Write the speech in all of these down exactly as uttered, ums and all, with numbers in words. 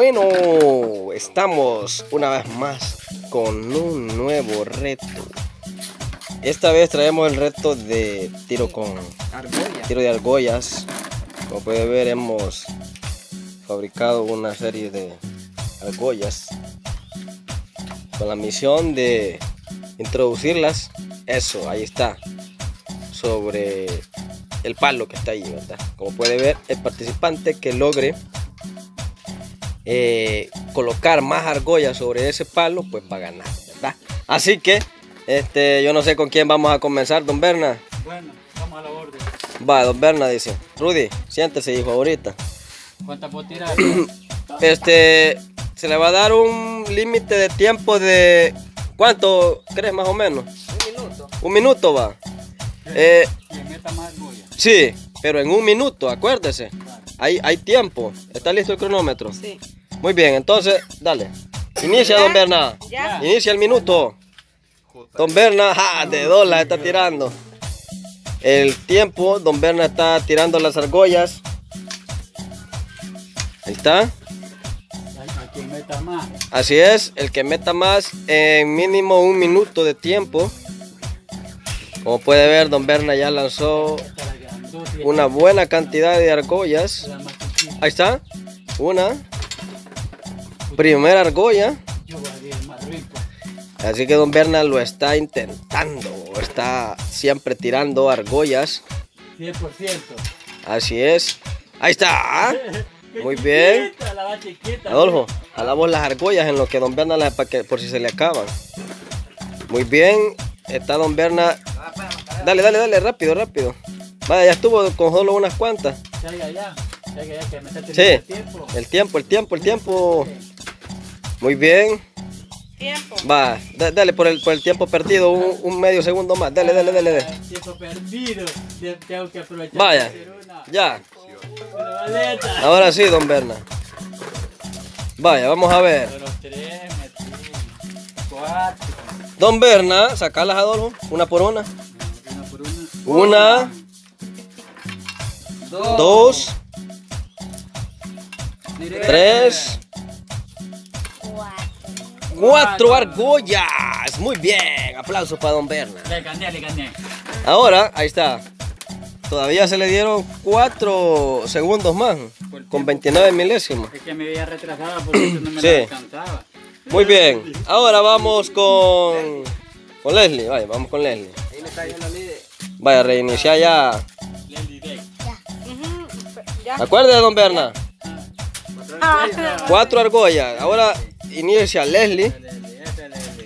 bueno, estamos una vez más con un nuevo reto. Esta vez traemos el reto de tiro con Argolla. tiro de argollas. Como puede ver, hemos fabricado una serie de argollas con la misión de introducirlas, eso, ahí está, sobre el palo que está ahí, ¿verdad? Como puede ver, el participante que logre eh, colocar más argollas sobre ese palo, pues va a ganar, ¿verdad? Así que, este, yo no sé con quién vamos a comenzar, don Berna. Bueno, vamos a la orden. Va, don Berna dice, Rudy, siéntese, hijo, ahorita. ¿Cuántas puedo tirar? Este, se le va a dar un límite de tiempo de, ¿cuánto crees más o menos? Un minuto. Un minuto va. Eh, Que meta más argolla. sí, pero en un minuto, acuérdese. Hay, hay tiempo. ¿Está listo el cronómetro? Sí. Muy bien, entonces, dale. Inicia, don Berna. Ya. Inicia el minuto. Don Berna, ja, de dos las está tirando. El tiempo, don Berna está tirando las argollas. Ahí está. Hay, hay quien meta más. Así es, el que meta más en mínimo un minuto de tiempo. Como puede ver, don Berna ya lanzó Esta la grandota y una buena cantidad de argollas. la más chiquita. Ahí está, una primera argolla. Yo voy a ir el más rico. Así que don Berna lo está intentando, está siempre tirando argollas. cien por ciento. Así es, ahí está. Qué Muy bien. chiquita, la más chiquita. Adolfo, jalamos las argollas en lo que don Berna las, para que, por si se le acaban. Muy bien, está don Berna. Dale, dale, dale, rápido, rápido. Vaya, ya estuvo con solo unas cuantas. Salga ya. Salga ya que me está teniendo Sí, el tiempo. el tiempo, el tiempo, el tiempo. Muy bien. Tiempo. Va, da- dale por el, por el tiempo perdido, un, un medio segundo más. Dale, dale, dale, dale. Ah, tiempo perdido. Te- Tengo que aprovechar. Vaya, para hacer una, ya. una maleta. Ahora sí, don Berna. Vaya, vamos a ver. Pero tres, metí. Cuatro. Don Berna, sacalas, Adolfo, una por una. Una por una. Una, dos, tres, cuatro argollas. Muy bien, aplausos para don Berna. Le gané, le gané. Ahora, ahí está. Todavía se le dieron cuatro segundos más, con veintinueve milésimos. Es que me veía retrasada porque eso no me Sí. la alcanzaba. Muy bien, ahora vamos con, con Leslie. Vaya, vamos con Leslie. Vaya, reinicia ya. Leslie Day. Ujú, Ya. Acuérdate, don Berna. Ah, Cuatro argollas. Ahora inicia Leslie. Leslie, esa es Leslie.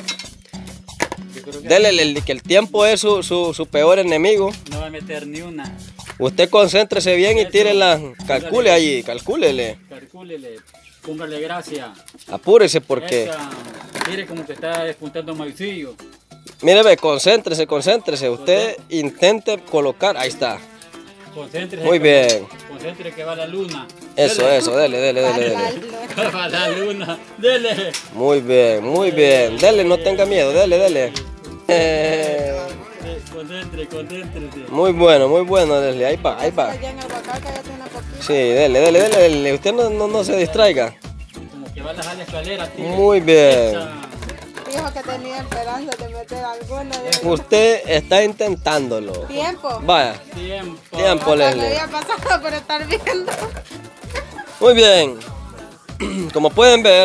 Yo creo que Dele, Leslie, que el tiempo es su, su, su peor enemigo. no va a meter ni una. Usted concéntrese bien y tírela. Calcule allí, calcúlele. Calcúlele. Póngale gracia. Apúrese porque... Esa, mire como que está despuntando maicillo. Mire, ve, concéntrese, concéntrese. Usted intente colocar. Ahí está. Concéntrese. Muy que- bien. Concéntrese que va la luna. Eso, Dele. eso, dele, dele, dele, dele. Va la luna. Dele. Muy bien, muy bien. Dele, no tenga miedo, dele, dele. Eh, Eh, Concéntrese, concéntrese. muy bueno, muy bueno, Leslie. Ahí va, ahí va. allá en el huacal, cállate una poquita. Sí, dele, dele, dele, dele. Usted no, no, no se distraiga. Como que va a bajar la escalera. tire. Muy bien. Esa. Dijo que tenía esperanza de meter alguna de Usted está intentándolo. tiempo. Vaya, Tiempo. tiempo, Hasta me Leslie. había pasado por estar viendo. Muy bien. Como pueden ver,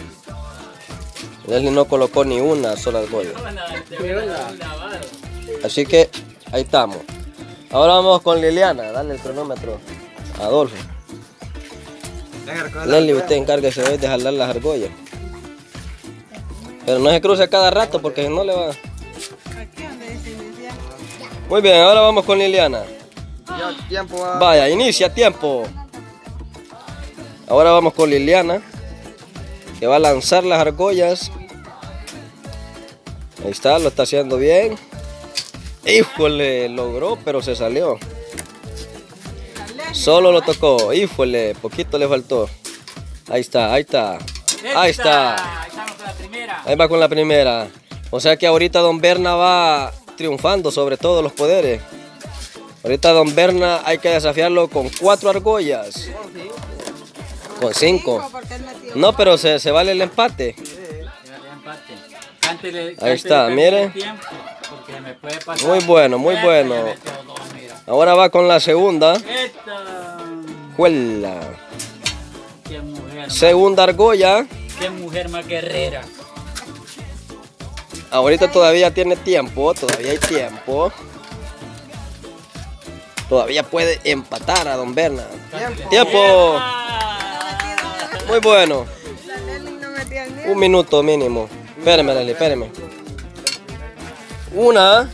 Leslie no colocó ni una sola argolla. Te voy a dar un lavado. Así que ahí estamos. Ahora vamos con Liliana. Dale el cronómetro. Adolfo. Leslie, usted encárguese hoy de jalar las argollas. Pero no se cruce cada rato porque si no le va. Aquí donde dice iniciar. Muy bien, ahora vamos con Liliana. Ya el tiempo va. Vaya, inicia tiempo. Ahora vamos con Liliana, que va a lanzar las argollas. Ahí está, lo está haciendo bien. Híjole, logró, pero se salió. Solo lo tocó. Híjole, poquito le faltó. Ahí está, ahí está. Ahí está. Ahí estamos con la primera. Ahí va con la primera. O sea que ahorita don Berna va triunfando sobre todos los poderes. Ahorita don Berna hay que desafiarlo con cuatro argollas. Con cinco. Porque él metió No, pero se, se vale el empate. Cántele, Ahí está, mire. tiempo, porque me puede pasar. Muy bueno, muy Este bueno. me metió dos, mira. Ahora va con la segunda. Esta. Juela. Qué mujer. Segunda argolla. Más, qué mujer más guerrera. Ahorita todavía tiene tiempo, todavía hay tiempo. Todavía puede empatar a don Berna. Tiempo. Tiempo. Muy bueno. La Nelly no metía ni Un minuto mínimo. Espérame, Leli, espérame. Una.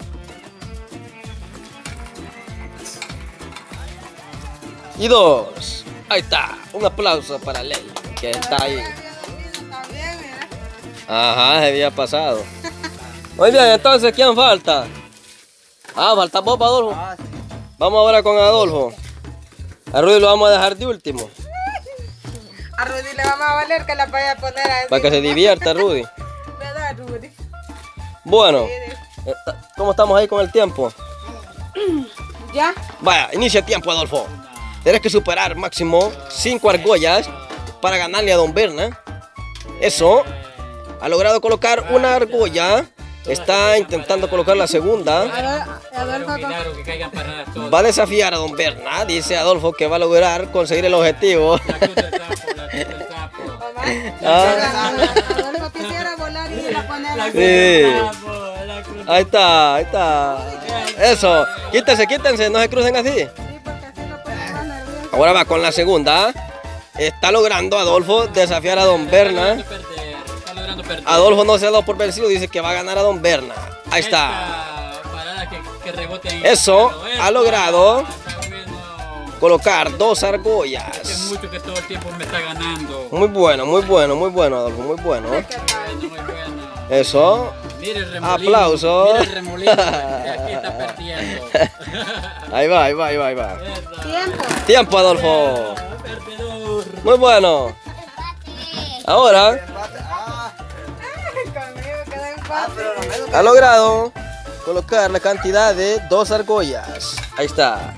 Y dos. Ahí está. Un aplauso para Leli, que está ahí. también, mira. Ajá, se había pasado. Muy bien, entonces, ¿quién falta? Ah, falta vos, Adolfo. Ah, sí. Vamos ahora con Adolfo. A Rudy lo vamos a dejar de último. A Rudy le vamos a valer que la vaya a poner así. Para que se divierta, Rudy. ¿Verdad, Rudy? Bueno, eh, ¿cómo estamos ahí con el tiempo? ¿Ya? Vaya, inicia tiempo, Adolfo. Tienes que superar máximo cinco argollas para ganarle a don Berna. Eso. Ha logrado colocar una argolla. Está intentando colocar la segunda. Adolfo, Adolfo Un milagro que caigan paradas todas. Va a desafiar a don Berna. Dice Adolfo que va a lograr conseguir el objetivo. La cruz del sapo, la cruz del sapo. mamá. Ah. Adolfo quisiera volar y la poner La así. cruz del Sí. sapo, la cruz del Ahí está, ahí está. Eso. Quítense, quítense. No se crucen así. Sí, porque así lo pone más nervioso. Ahora va con la segunda. Está logrando Adolfo desafiar a don Berna. Está logrando perder, está logrando perder. Adolfo no se ha dado por vencido. Dice que va a ganar a don Berna. Ahí está. Esta parada que, que rebote en Eso, el suelo. ha Esta, logrado está bueno. colocar dos Es argollas. mucho que todo el tiempo me está ganando. Muy bueno, muy bueno, muy bueno, Adolfo. Muy bueno. Bueno, muy bueno. Eso. Mire el remolino. Aplauso. Mire el remolino. Aquí está perdiendo. Ahí va, ahí va, ahí va, ahí va. Esta. Tiempo. Tiempo, Adolfo. Perdedor. Muy bueno. Ahora Empate. Ah, Conmigo queda ah, empate. pero no me ha logrado colocar la cantidad de dos argollas. Ahí está.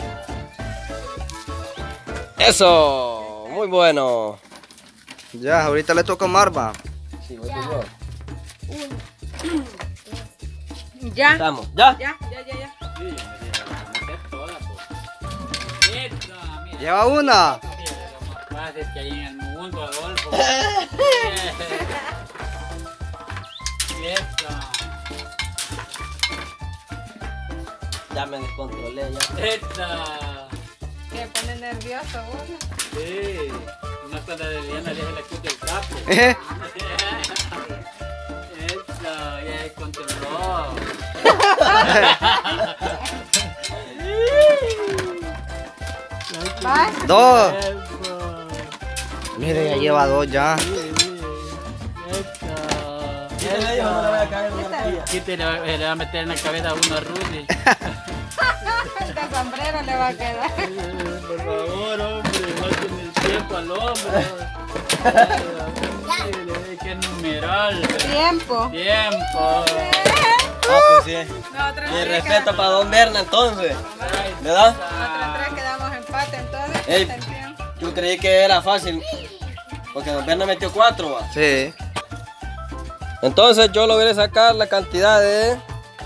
Eso. Muy bueno. Ya, ahorita le toca a Marva. Sí, voy yo. Ya. Estamos. ¿Ya? Ya, ya, ya, ya. Sí, me meter toda, pues. Esta, mira. Lleva una. Mira, lo más fácil que hay en el mundo, Adolfo. Esta. Ya me descontrolé ya. Esta. Que pone nervioso uno. Sí. Una cuando de Liliana le deja la cruz del sapo. Eh, Esta, ya se controló. ¿Vas? Dos. Eso. Mire, ya lleva dos ya. Aquí te le va, le va a meter en la cabeza a uno a Rudy. Este sombrero le va a quedar. Por favor, hombre, no tiene el tiempo al hombre. Mire, qué numeral. Tiempo. Tiempo. Ah, pues sí. Nosotros Mi tres respeto quedamos- para don Berna entonces. ¿Verdad? Nosotros tres quedamos empate entonces. Ey. el tiempo. Yo creí que era fácil. Porque don Berna metió cuatro. ¿va? Sí. Entonces yo logré sacar la cantidad de...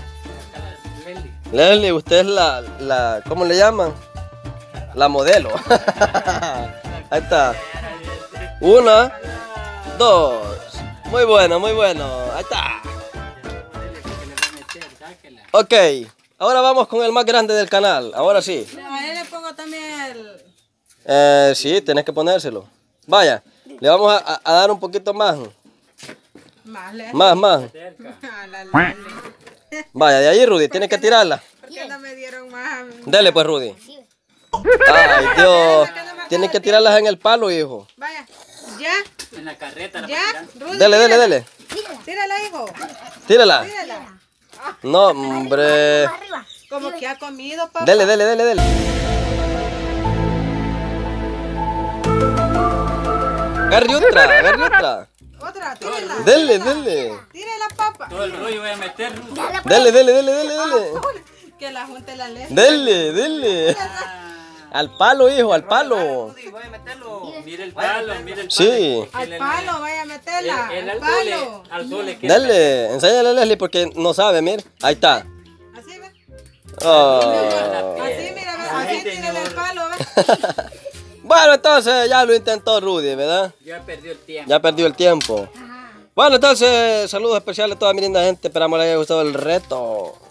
Leslie, usted es la, la... ¿Cómo le llaman? La modelo. Ahí está. Una, dos. Muy bueno, muy bueno. Ahí está. Ok. Ahora vamos con el más grande del canal. Ahora sí. A él le pongo también el... Eh, sí, tenés que ponérselo. Vaya. Le vamos a, a- a dar un poquito más. Más lejos. Más, más. A la Leslie. Vaya, de ahí, Rudy. Tienes que tirarla. ¿Por qué no me dieron más a mí? Dele pues, Rudy. Ay, Dios. Tienes que tirarlas en el palo, hijo. Vaya. Ya. En la carreta. la Ya. va tirando. Rudy, Dele, dele, tírala. dele. Tírala, hijo. Tírala. Tírala. No, hombre. Como que ha comido, papá. Dele, dele, dele, dele. Agarre otra, agarre otra. Otra, tírala. Dele, dele. Tírala, papá. Todo el rollo voy a meter, Rudy. Dele, dele, dele, dele, dele. Que la junte la Leslie. Dele, dele. Al palo, hijo, al palo. Voy a meterlo. Mira el palo, mira el palo. Sí. Al palo, vaya a meterla. El, el al al sole, palo. al sole quiere Dale, enséñale a Leslie porque no sabe, mira. Ahí está. Así, ve. Oh. Así, mira, ve. Ay, Así, tírale señor. el palo, ve. Bueno, entonces ya lo intentó Rudy, ¿verdad? Ya perdió el tiempo. Ya perdió el tiempo. Bueno, entonces saludos especiales a toda mi linda gente. Esperamos les haya gustado el reto.